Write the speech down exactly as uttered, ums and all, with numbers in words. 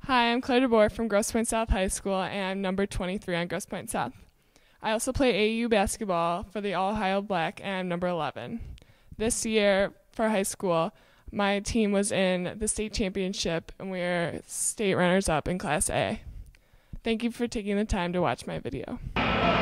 Hi, I'm Claire DeBoer from Grosse Pointe South High School, and I'm number twenty-three on Grosse Pointe South. I also play A A U basketball for the All-Ohio Black, and I'm number eleven. This year, for high school, my team was in the state championship, and we were state runners-up in Class A. Thank you for taking the time to watch my video.